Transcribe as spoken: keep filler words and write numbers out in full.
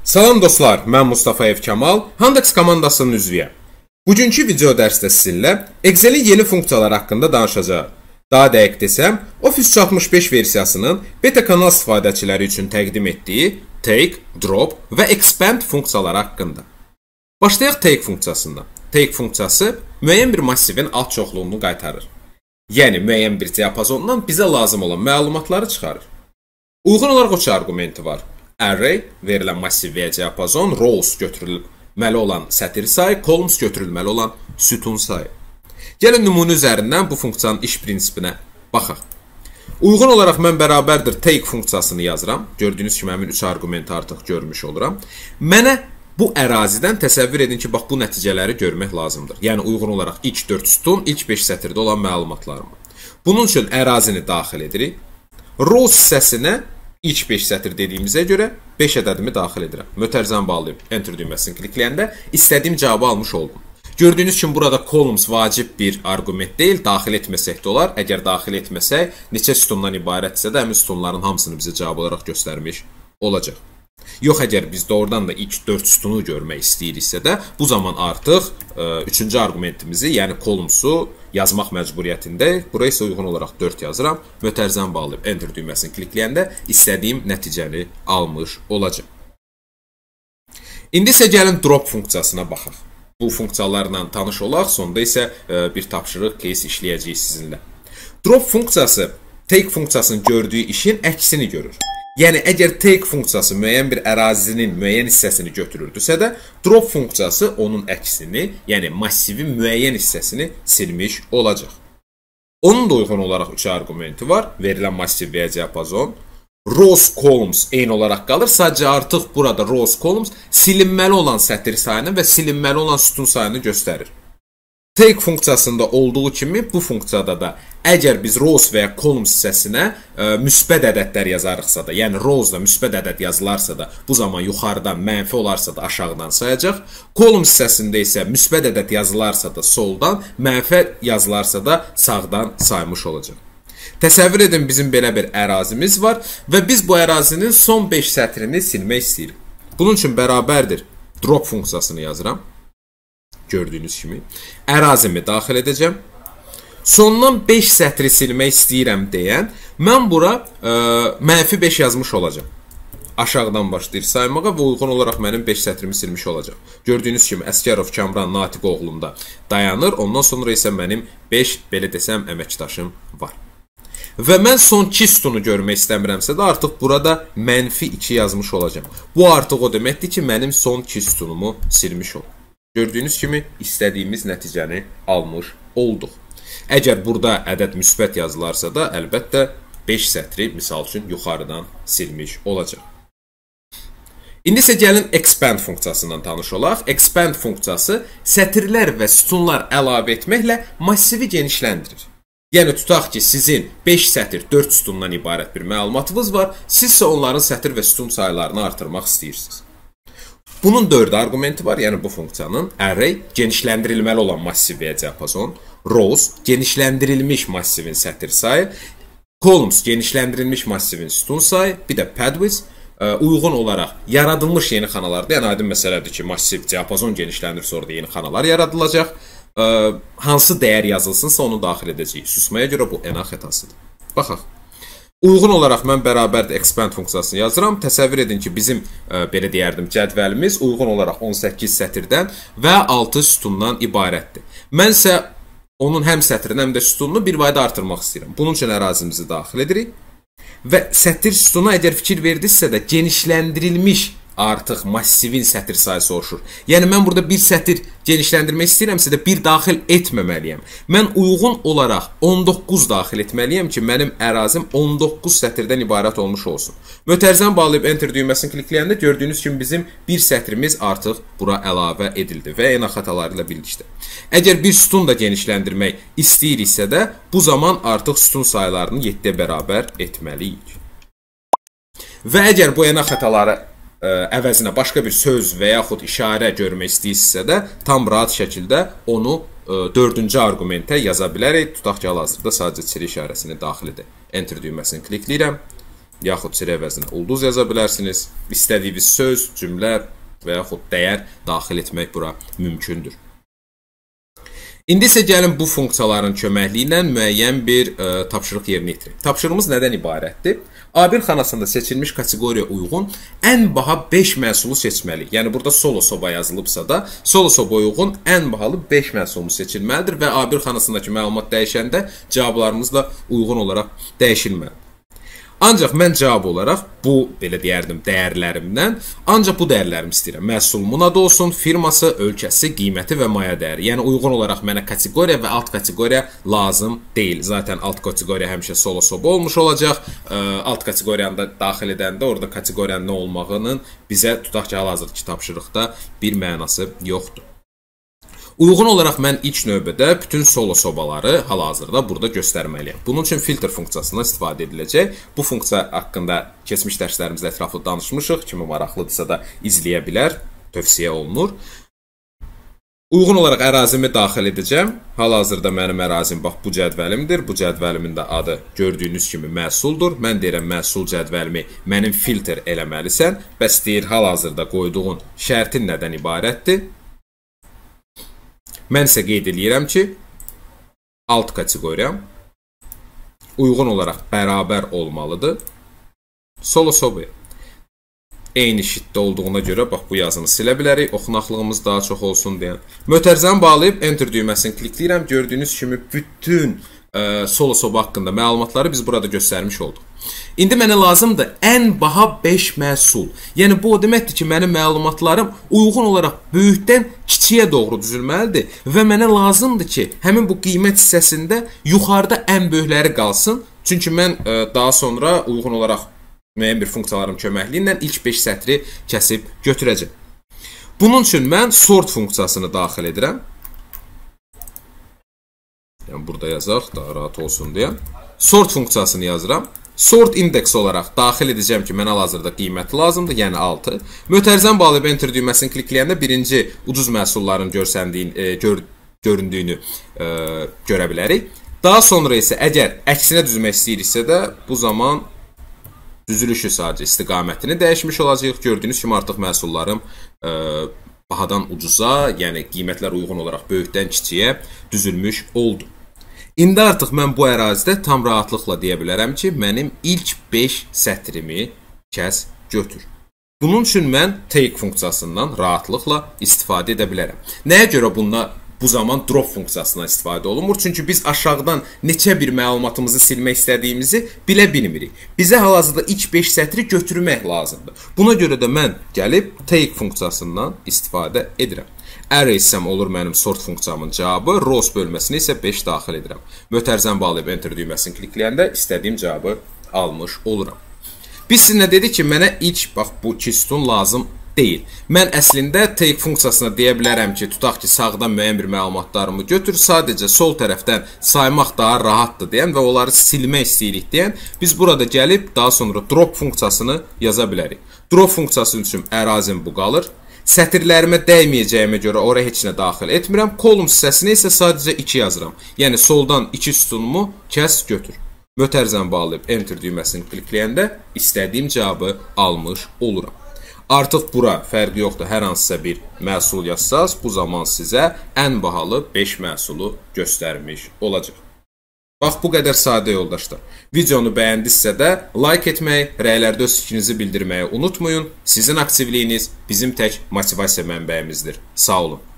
Salam dostlar, mən Mustafayev Kamal, Handex komandasının üzvüyəm. Bugünkü video dərsdə sizinlə Excel'in yeni funksiyalar haqqında danışacağıq. Daha dəqiq desəm, Office üç yüz altmış beş versiyasının beta kanal istifadəçiləri üçün təqdim etdiyi Take, Drop və Expand funksiyaları haqqında. Başlayaq Take funksiyasından. Take funksiyası müəyyən bir massivin alt çoxluğunu qaytarır. Yəni, müəyyən bir diapazondan bizə lazım olan məlumatları çıxarır. Uyğun olaraq üç arqumenti var. Array, verilən massiv və diapazon, rows götürülməli olan sətir sayı, columns götürülməli olan sütun sayı. Gəlin nümunə üzərindən bu funksiyanın iş prinsipinə baxaq. Uyğun olaraq mən bərabərdir take funksiyasını yazıram. Gördüyünüz kimi həmin üç arqumenti artıq görmüş oluram. Mənə bu ərazidən təsəvvür edin ki, bax bu nəticələri görmək lazımdır. Yəni uyğun olaraq ilk dörd sütun, ilk beş sətirdə olan məlumatlarımı. Bunun üçün ərazini daxil edirik. Rows hissəsinə İlk beş sətir dediyimizə görə beş ədədimi daxil edirəm. Mötərizəni bağlayıb Enter düyməsini klikləyəndə istədiyim cavabı almış oldum. Gördüyünüz kimi burada columns vacib bir arqument deyil, daxil etməsək də olar. Əgər daxil etməsək, neçə sütundan ibarətsə də həmin sütunların hamısını bizə cavab olaraq göstərmiş olacaq. Yox, əgər biz doğrudan da ilk dörd sütunu görmək istəyiriksə də, bu zaman artıq üçüncü arqumentimizi, yəni columnsu yazmaq məcburiyyətindəyik. Buraya isə uyğun olaraq dörd yazıram. Mötərizəni bağlayıb Enter düyməsini klikləyəndə istədiyim nəticəni almış olacaq. İndi isə gəlin Drop funksiyasına baxaq. Bu funksiyalarla tanış olaq, sonda isə bir tapşırıq case işləyəcəyik sizinlə. Drop funksiyası Take funksiyasının gördüyü işin əksini görür. Yəni, əgər take funksiyası müəyyən bir ərazinin müəyyən hissəsini götürürdüsə də, drop funksiyası onun əksini, yəni massivin müəyyən hissəsini silmiş olacaq. Onun da uyğun olaraq üç arqumenti var. Verilən massiv və diapazon. Rows, columns eyni olaraq qalır. Sadəcə artıq burada rows, columns silinməli olan sətir sayını və silinməli olan sütun sayını göstərir. Take funksiyasında olduğu kimi bu funksiyada da əgər biz rows və ya columns hissəsinə e, müsbət ədədlər yazarıqsa da, yəni rows-da müsbət ədəd yazılarsa da, bu zaman yuxarıdan mənfi olarsa da aşağıdan sayacaq. Columns hissəsində isə müsbət ədəd yazılarsa da soldan, mənfi yazılarsa da sağdan saymış olacaq. Təsəvvür edin, bizim belə bir ərazimiz var və biz bu ərazinin son beş sətrini silmək istəyirik. Bunun üçün bərabərdir drop funksiyasını yazıram. Gördüyünüz kimi ərazimi daxil edəcəm. Sondan beş sətri silmək istəyirəm deyən, mən bura ə, mənfi beş yazmış olacaq. Aşağıdan başlayır saymağa və uyğun olaraq mənim beş sətrimi silmiş olacaq. Gördüyünüz kimi Əsgərov Kamran Natiq oğlunda dayanır. Ondan sonra isə mənim beş, belə desəm, əməkdaşım var. Və mən son iki sütunu görmək istəmirəmsə də artıq burada mənfi iki yazmış olacaq. Bu artıq o deməkdir ki, mənim son iki sütunumu silmiş olacaq. Gördüyünüz kimi istədiyimiz nəticəni almış olduq. Əgər burada ədəd müsbət yazılarsa da, əlbəttə beş sətri misal üçün yuxarıdan silmiş olacaq. İndi isə gəlin Expand funksiyasından tanış olaq. Expand funksiyası sətirlər və sütunlar əlavə etməklə massivi genişləndirir. Yəni, tutaq ki, sizin beş sətir, dörd sütundan ibarət bir məlumatınız var, siz isə onların sətir və sütun sayılarını artırmaq istəyirsiniz. Bunun dörd arqumenti var, yəni bu funksiyanın. Array, genişləndirilməli olan massiv və diapazon. Rows, genişləndirilmiş massivin sətir sayı. Columns, genişləndirilmiş massivin sütun sayı. Bir də padwidth, uyğun olaraq yaradılmış yeni xanalarda, yəni aydın məsələdir ki, massiv diapazon genişləndirsə orada yeni xanalar yaradılacaq. Hansı dəyər yazılsınsa onu daxil edəcəyik. Susmaya görə bu ena xətasıdır. Baxaq. Uyğun olaraq mən bərabərdir expand funksiyasını yazıram. Təsəvvür edin ki, bizim e, belə deyərdim cədvəlimiz uyğun olaraq on səkkiz sətirdən və altı sütundan ibarətdir. Mən isə onun həm sətrini, həm də sütununu bir vayda artırmaq istəyirəm. Bunun üçün ərazimizi daxil edirik və sətir sütuna əgər fikir verdinizsə də genişləndirilmiş artıq massivin sətir sayı soruşur. Yəni, mən burada bir sətir genişləndirmək istəyirəmsə də bir daxil etməməliyəm. Mən uyğun olaraq on doqquz daxil etməliyəm ki, mənim ərazim on doqquz sətirdən ibarət olmuş olsun. Mötərizəni bağlayıb Enter düyməsini klikləyəndə gördüyünüz kimi bizim bir sətrimiz artıq bura əlavə edildi və ena xətaları ilə birlikdə. Əgər bir sütun da genişləndirmək istəyiriksə də, bu zaman artıq sütun sayılarını yeddiyə bərabər etməliyik. Və əgər bu ena xətaları əvəzinə başqa bir söz və yaxud işarə görmək istəyirsə də, tam rahat şəkildə onu dördüncü arqumentə yaza bilərək. Tutaq ki, hal-hazırda sadəcə çirik işarəsini daxil edək. Enter düyməsini klikləyirəm yaxud sir əvəzinə ulduz yaza bilərsiniz. İstədiyiniz söz, cümlə və yaxud dəyər daxil etmək bura mümkündür. İndi isə gəlin bu funksiyaların köməkliyi ilə müəyyən bir ə, tapşırıq yerinə yetirək. Tapşırığımız nədən ibarətdir? A bir xanasında seçilmiş kateqoriyaya uyğun ən baha beş məhsulu seçməliyik. Yəni burada solo soba yazılıbsa da, solo soba uyğun ən bahalı beş məhsulumuz seçilməlidir və A bir xanasındakı məlumat dəyişəndə cavablarımız da uyğun olaraq dəyişilməlidir. Ancaq mən cavab olaraq bu, belə deyərdim, dəyərlərimdən ancaq bu dəyərlərimi istəyirəm. Məhsulumun adı olsun, firması, ölkəsi, qiyməti və maya dəyəri. Yəni uyğun olaraq mənə kateqoriya və alt kateqoriya lazım deyil. Zaten alt kateqoriya həmişə solo soba olmuş olacaq. Alt kateqoriyanı da daxil edəndə orada kateqoriyanın nə olmağının bizə tutaq ki, hal-hazırdakı tapşırıqda bir mənası yoxdur. Uyğun olaraq mən ilk növbədə bütün solo sobaları hal-hazırda burada göstərməliyəm. Bunun üçün filtr funksiyasından istifadə ediləcək. Bu funksiya haqqında keçmiş dərslərimizdə ətraflı danışmışıq. Kimi maraqlıdırsa da izləyə bilər, tövsiyə olunur. Uyğun olaraq ərazimi daxil edəcəm. Hal-hazırda mənim ərazim bax bu cədvəlimdir. Bu cədvəlimin də adı gördüyünüz kimi məhsuldur. Mən deyirəm məhsul cədvəlimi mənim filtr eləməlisən. Bəs deyir hal-hazırda qoyduğun şərtin nədən ibarətdir? Mən isə qeyd edirəm ki, alt kateqoriyam uyğun olaraq bərabər olmalıdır solo sobaya. Eyni şitdə olduğuna görə bax bu yazını silə bilərik, oxunaqlığımız daha çox olsun deyən. Mötərizəni bağlayıb enter düyməsini klikləyirəm. Gördüyünüz kimi bütün ə, solo soba haqqında məlumatları biz burada göstərmiş olduq. İndi mənə lazımdır ən baha beş məhsul. Yəni bu o deməkdir ki, mənim məlumatlarım uyğun olaraq böyükdən kiçiyə doğru düzülməlidir və mənə lazımdır ki, həmin bu qiymət hissəsində yuxarıda ən böyükləri qalsın. Çünki mən ə, daha sonra uyğun olaraq müəyyən bir funksiyaların köməkliyi ilə ilk beş sətri kəsib götürəcəm. Bunun üçün mən sort funksiyasını daxil edirəm. Yəni burada yazaq, daha rahat olsun deyə. Sort funksiyasını yazıram. Sort indeks olaraq daxil edəcəm ki, mənə hal-hazırda qiyməti lazımdır, yəni altı. Mötərizəni bağlayıb enter düyməsini klikləyəndə birinci ucuz məhsulların e, gör, göründüyünü e, görə bilərik. Daha sonra isə əgər əksinə düzmək istəyiriksə də bu zaman düzülüşü sadəcə istiqamətini dəyişmiş olacaq. Gördüyünüz kimi artıq məhsullarım e, bahadan ucuza, yəni qiymətlər uyğun olaraq böyükdən kiçiyə düzülmüş oldu. İndi artıq mən bu ərazidə tam rahatlıqla deyə bilərəm ki, mənim ilk beş sətrimi kəs götür. Bunun üçün mən take funksiyasından rahatlıqla istifadə edə bilərəm. Nəyə görə bununla bu zaman drop funksiyasından istifadə olunmur? Çünki biz aşağıdan neçə bir məlumatımızı silmək istədiyimizi bilə bilmirik. Bizə hal-hazırda ilk beş sətri götürmək lazımdır. Buna görə də mən gəlib take funksiyasından istifadə edirəm. Array isəm olur mənim sort funksiyamın cavabı, rows bölməsini isə beş daxil edirəm. Mötərizəni bağlayıb enter düyməsini klikləyəndə istədiyim cavabı almış oluram. Biz sizinlə dedik ki, mənə ilk bax bu iki sütun lazım deyil. Mən əslində take funksiyasına deyə bilərəm ki, tutaq ki, sağdan müəyyən bir məlumatlarımı götür, sadəcə sol tərəfdən saymaq daha rahatdır deyən və onları silmək istəyirik deyən, biz burada gəlib daha sonra drop funksiyasını yaza bilərik. Drop funksiyası üçün ərazim bu qalır. Sətirlərimə dəyməyəcəyimə görə oraya heç nə daxil etmirəm. Kolum hissəsinə isə sadəcə iki yazıram. Yəni soldan iki sütunumu kəs götür. Mötərizəni bağlayıb enter düyməsini klikləyəndə istədiyim cavabı almış oluram. Artıq bura fərqi yoxdur. Hər hansısa bir məhsul yazsaz, bu zaman sizə ən bahalı beş məhsulu göstərmiş olacaq. Bax, bu qədər sadə yoldaşlar. Videonu bəyəndinizsə də like etməyi, rəylərdə öz fikrinizi bildirməyi unutmayın. Sizin aktivliyiniz bizim tək motivasiya mənbəyimizdir. Sağ olun.